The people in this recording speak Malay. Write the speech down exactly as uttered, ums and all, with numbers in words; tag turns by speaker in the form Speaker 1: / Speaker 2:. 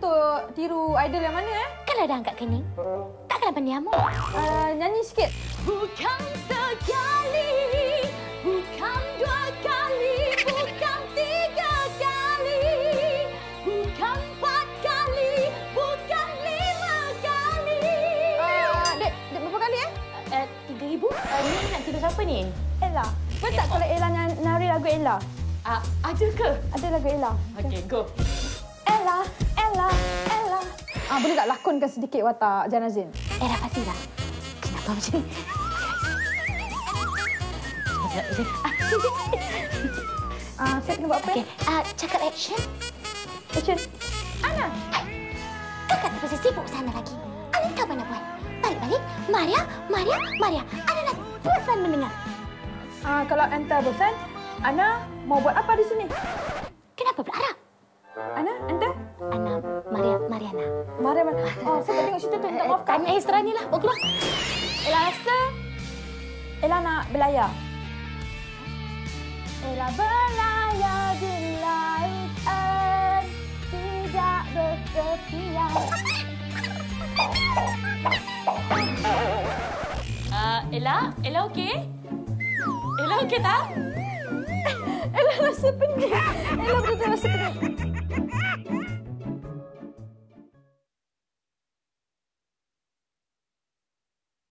Speaker 1: untuk tiru idol yang mana eh?
Speaker 2: Kan ada angkat kening. Takkan pendiam.
Speaker 1: Uh, nyanyi sikit.
Speaker 2: Bukan sekali, bukan dua kali, bukan tiga kali, bukan empat kali, bukan lima kali.
Speaker 1: Uh, dek, dek, berapa kali eh?
Speaker 2: Uh, tiga ribu? Uh, ni nak tidur siapa ni?
Speaker 1: Ella. Kau tak kalau Ella nari lagu Ella?
Speaker 2: Uh, ada ke?
Speaker 1: Ada lagu Ella.
Speaker 2: Okey, go.
Speaker 1: Ella, Ella, Ella. Ah, boleh tak lakonkan sedikit watak Janazin?
Speaker 2: Ella pastilah. Kenapa macam ni?
Speaker 1: Ah, saya kena buat apa?
Speaker 2: Okey, uh, cakap action.
Speaker 1: Action. Ana.
Speaker 2: Kakak tak pasal sibuk sana lagi. Ana tak apa nak buat. Balik-balik. Maria, Maria, Maria. Ana nak bosan mendengar.
Speaker 1: Ah, kalau anda bosan, Ana mau buat apa di sini?
Speaker 2: Kenapa berharap?
Speaker 1: Ana, anda?
Speaker 2: Ana, Maria, Mariana.
Speaker 1: Maria, Maria. Oh, saya tak tengok situ tu. Minta maaf.
Speaker 2: Tanya Estra ni lah. Bawa keluar.
Speaker 1: Ella rasa Ella nak berlayar. Ella berlayar di lautan, tidak bertepian.
Speaker 2: Uh, Ella? Ella okey? Ella okey tak?
Speaker 1: Ella rasa pening. Ella betul-betul rasa pening.